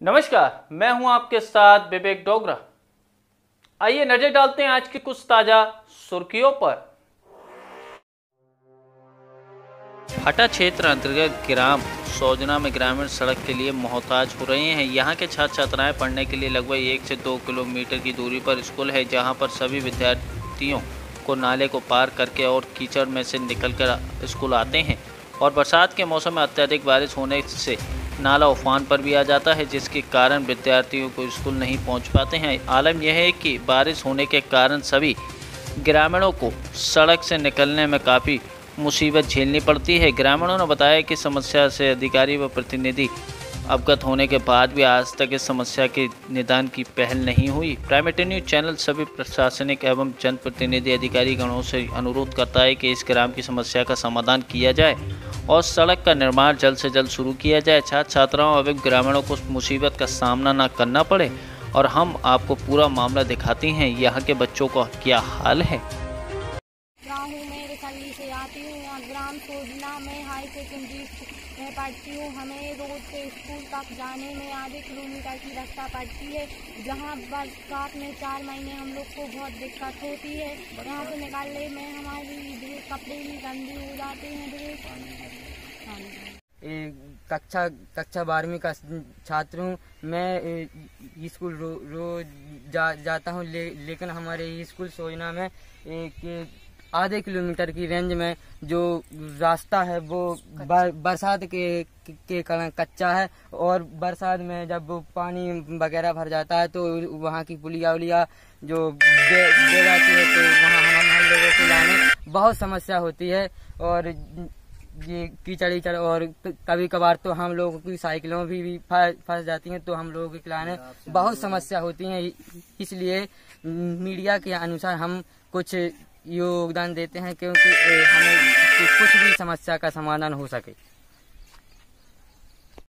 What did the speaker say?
नमस्कार, मैं हूं आपके साथ विवेक डोगरा। आइए नजर डालते हैं आज की कुछ ताजा सुर्खियों पर। हटा क्षेत्र अंतर्गत ग्राम सौजना में ग्रामीण सड़क के लिए मोहताज हो रहे हैं। यहां के छात्र छात्राएं पढ़ने के लिए लगभग 1 से 2 किलोमीटर की दूरी पर स्कूल है, जहां पर सभी विद्यार्थियों को नाले को पार करके और कीचड़ में से निकलकर स्कूल आते हैं। और बरसात के मौसम में अत्यधिक बारिश होने से नाला उफान पर भी आ जाता है, जिसके कारण विद्यार्थियों को स्कूल नहीं पहुंच पाते हैं। आलम यह है कि बारिश होने के कारण सभी ग्रामीणों को सड़क से निकलने में काफ़ी मुसीबत झेलनी पड़ती है। ग्रामीणों ने बताया कि समस्या से अधिकारी व प्रतिनिधि अवगत होने के बाद भी आज तक इस समस्या के निदान की पहल नहीं हुई। प्राइमेट न्यूज चैनल सभी प्रशासनिक एवं जनप्रतिनिधि अधिकारी गणों से अनुरोध करता है कि इस ग्राम की समस्या का समाधान किया जाए और सड़क का निर्माण जल्द से जल्द शुरू किया जाए। छात्र छात्राओं एवं ग्रामीणों को मुसीबत का सामना न करना पड़े। और हम आपको पूरा मामला दिखाते हैं यहाँ के बच्चों का क्या हाल है। गाँव में रिसल्ली से आती हूँ और ग्राम सोजना में हाई सेकेंडरी में पढ़ती हूँ। हमें रोड से स्कूल तक जाने में आधे किलोमीटर की रास्ता पड़ती है, जहाँ बरसात में 4 महीने हम लोग को बहुत दिक्कत होती है। यहाँ से निकालने में हमारी कपड़े भी गंदे हो जाते हैं। कक्षा 12वीं का छात्र हूँ। मैं स्कूल रोज जाता हूँ, लेकिन हमारे स्कूल सोजना में एक आधे किलोमीटर की रेंज में जो रास्ता है वो बरसात के कारण कच्चा है। और बरसात में जब वो पानी वगैरह भर जाता है तो वहाँ की पुलिया उलिया जो दे जाती है, तो वहाँ हम लोगों को लाने बहुत समस्या होती है। और ये कीचड़ और कभी कभार तो हम लोगों की साइकिलों भी फंस जाती हैं, तो हम लोगों के खिलाने बहुत समस्या होती है। इसलिए मीडिया के अनुसार हम कुछ योगदान देते हैं, क्योंकि हमें कुछ भी समस्या का समाधान हो सके।